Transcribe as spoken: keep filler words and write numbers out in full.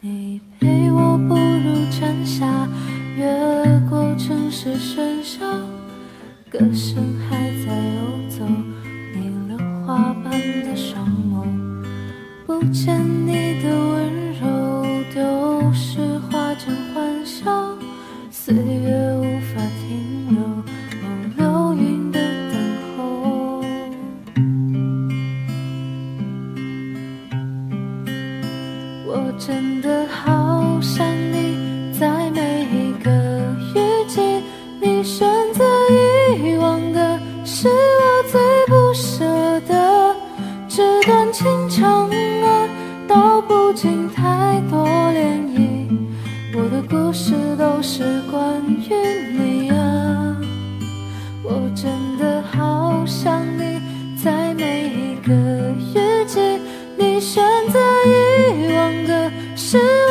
你陪我步入蝉夏，越过城市喧嚣，歌声还在游走，你榴花般的双眸，不见你的温柔，丢失花间欢笑，岁月无法停留，哦，流云的等候。我真的好想你，在每一个雨季，你选择遗忘的是我最不舍的。这段情长啊，道不尽太多涟漪，我的故事都是关于你啊。我真的好想你，在每一个雨季，你选择遗忘的是